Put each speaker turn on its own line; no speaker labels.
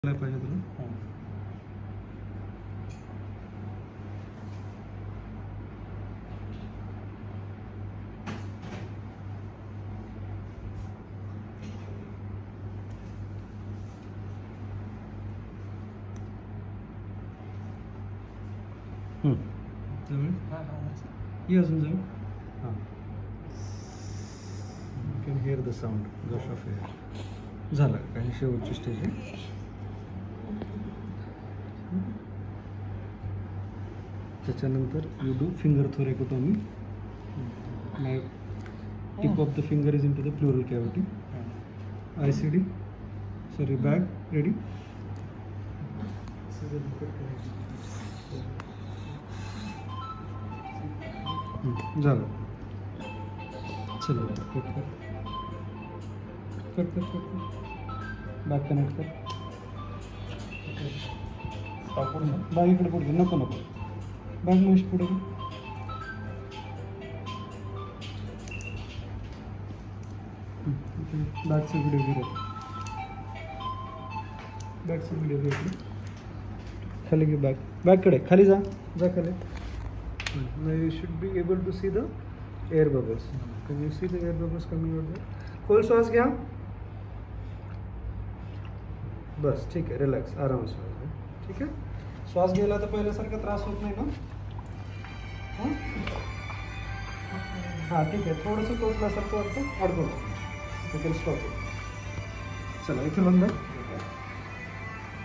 पाहिजे तुला ये अजून जाऊ हां you can hear the sound gush of air झालं काही शेवटची स्टेज आहे त्याच्यानंतर you do finger thoracotomy my tip of the finger is into the pleural cavity ICD sorry bag ready झालं चलो कट कर कट कर कट कर बॅग कनेक्ट कर बॅग इकडे पुढे नको नको बॅग महेश पुढे बॅगचा व्हिडिओ घेऊ बॅगचा व्हिडिओ घेऊ खाली घे बॅग बॅगकडे खाली जा जा खाली Now you should be able to see the air bubbles. Can you see the air bubbles coming out there? खोल श्वास घ्या बस ठीक आहे रिलॅक्स आराम श्वास घ्या ठीक आहे श्वास घ्यायला तर पहिल्यासारखा त्रास होत नाही ना हां ठीक आहे थोडंसं टोचल्यासारखं वाटतं अडकवलं स्टॉप चला इथे बंद